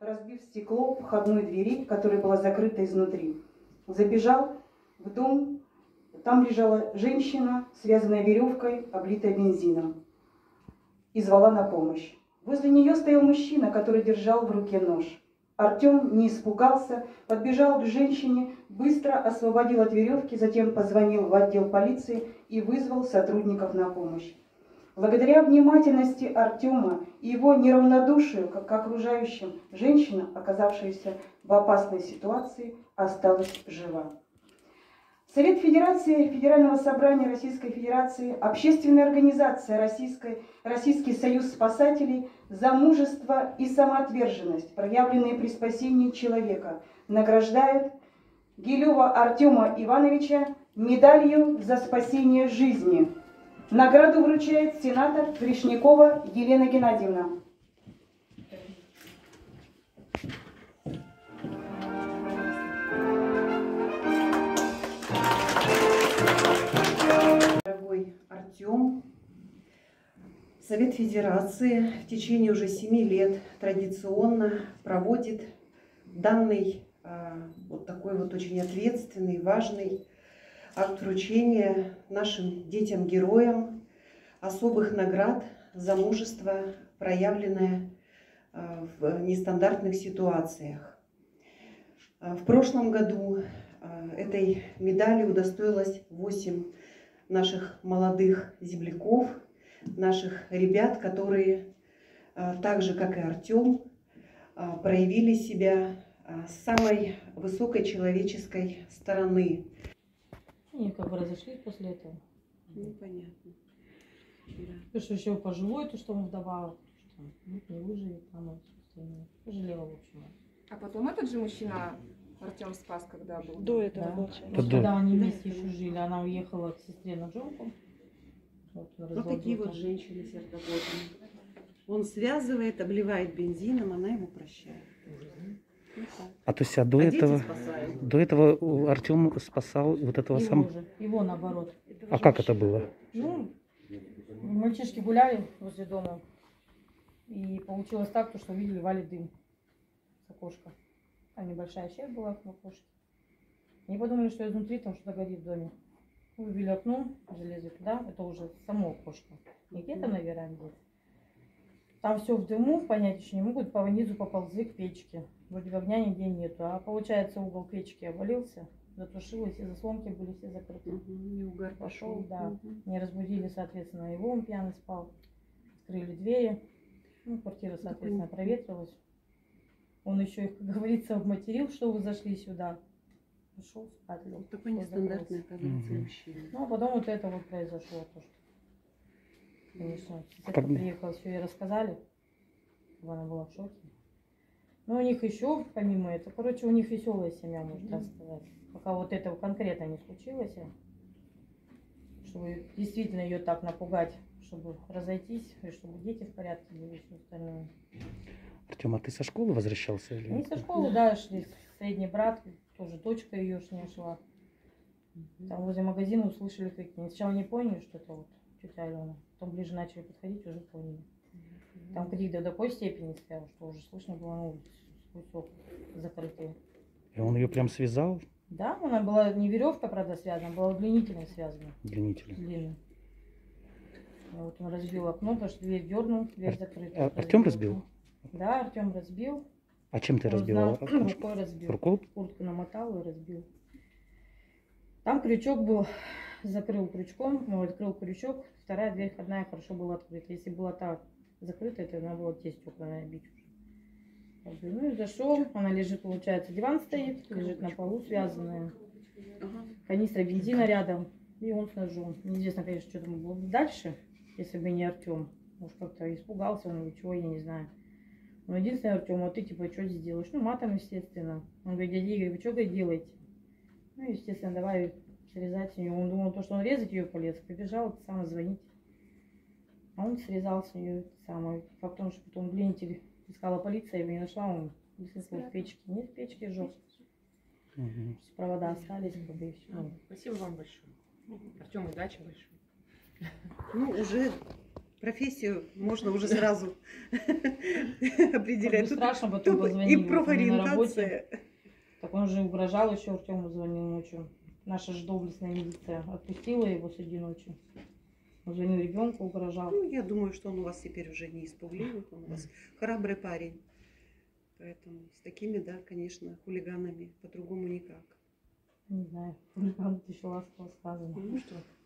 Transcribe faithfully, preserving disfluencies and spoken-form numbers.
разбив стекло входной двери, которая была закрыта изнутри. Забежал в дом, там лежала женщина, связанная веревкой, облитая бензином, и звала на помощь. Возле нее стоял мужчина, который держал в руке нож. Артем не испугался, подбежал к женщине, быстро освободил от веревки, затем позвонил в отдел полиции и вызвал сотрудников на помощь. Благодаря внимательности Артема и его неравнодушию к окружающим, женщина, оказавшаяся в опасной ситуации, осталась жива. Совет Федерации, Федерального собрания Российской Федерации, общественная организация Российской, Российский союз спасателей за мужество и самоотверженность, проявленные при спасении человека, награждают Гилева Артема Ивановича медалью за спасение жизни. Награду вручает сенатор Гришнякова Елена Геннадьевна. Дорогой Артем, Совет Федерации в течение уже семи лет традиционно проводит данный вот такой вот очень ответственный, важный акт вручения нашим детям-героям особых наград за мужество, проявленное в нестандартных ситуациях. В прошлом году этой медали удостоилось восемь наших молодых земляков, наших ребят, которые, так же как и Артем, проявили себя с самой высокой человеческой стороны. Они как бы разошлись после этого. Непонятно. Да. То, что еще пожилой, то, что он вдобавок, что ну, не выживет, там пожалела, в общем. А потом этот же мужчина Артем спас, когда был? До этого, да. получается. Вот когда они вместе еще жили, она уехала к сестре на Джонку. Вот, вот такие вот женщины сердобольные. Он связывает, обливает бензином, она его прощает. А то есть а до а этого, до этого Артем спасал вот этого его самого. Же, его наоборот. А как это было? Ну, мальчишки гуляли возле дома. И получилось так, что увидели, валит дым с окошка. Там небольшая щель была в окошке. Они подумали, что изнутри там что-то горит в доме. Выбили окно, залезли туда. Это уже само окошко. Не где-то на веранде. Там все в дыму, понять еще не могут. По низу поползли к печке. Вроде огня нигде нету. А получается, угол печки обвалился. Затушилось, и заслонки были все закрыты. Угу, и угар пошел, пошел, да. Угу. Не разбудили, соответственно, его, он пьяный спал. Открыли двери. Ну, квартира, соответственно, проветрилась. Он еще их, как говорится, обматерил, что вы зашли сюда. Пошел спать. Вот такой нестандартный, оказывается, мужчина. Ну, а потом вот это вот произошло. То, что, конечно, Как... как приехала, все ей рассказали. Она была в шоке. Но у них еще, помимо этого, короче, у них веселая семья, можно так сказать. Пока вот этого конкретно не случилось, чтобы действительно ее так напугать, чтобы разойтись, и чтобы дети в порядке были и все остальное. Артем, а ты со школы возвращался? Или... Они со школы, да, шли. Средний брат, тоже дочка ее не шла. Там возле магазина услышали крики. Сначала не поняли, что это вот тетя Алена. Потом ближе начали подходить, уже поняли. Там крик до такой степени стоял, что уже слышно было на улице. Кусок закрытый. И он ее прям связал? Да, она была не веревка, правда, связана, была удлинительно связана. Длинительно. Длинно. Вот он разбил окно, потому что дверь дернул, дверь закрыта. А, Артем разбил? Да, Артем разбил. А чем ты Он разбил? знал, рукой разбил. Рукой? Куртку намотал и разбил. Там крючок был, закрыл крючком, ну, открыл крючок, вторая дверь входная хорошо была открыта. Если была так закрытая, то надо было те стекла набить уже. Ну и зашел, она лежит, получается, диван стоит, лежит на полу, связанная. Канистра бензина рядом, и он с ножом. Неизвестно, конечно, что там было дальше, если бы не Артем. Может, как-то испугался он или чего, я не знаю. Но единственное, Артем, вот ты типа, что здесь делаешь? Ну, матом, естественно. Он говорит, дядя Игорь, вы что делаете? Ну, естественно, давай срезать ее. Он думал, то, что он резать ее полез, побежал, сам звонить. А он срезал с нее самое. Факт в том, что потом блинитель искала полиция, его не нашла, он высыпал в печке. Нет, в печке жёг. Угу. Провода остались, как бы и все. Спасибо вам большое. Артем, удачи большой. Ну, уже Профессию можно уже сразу Как определять. бы Тут страшно потом тупо позвонил. и вот он мне на работе. профориентация. Так он же угрожал еще, Артему звонил ночью. Наша же доблестная милиция отпустила его среди ночи. Он звонил ребенку, угрожал. Ну, я думаю, что он у вас теперь уже не испугливый, он у вас храбрый парень. Поэтому с такими, да, конечно, хулиганами по-другому никак. Не знаю, хулиган, это еще ласково сказано. Ну что,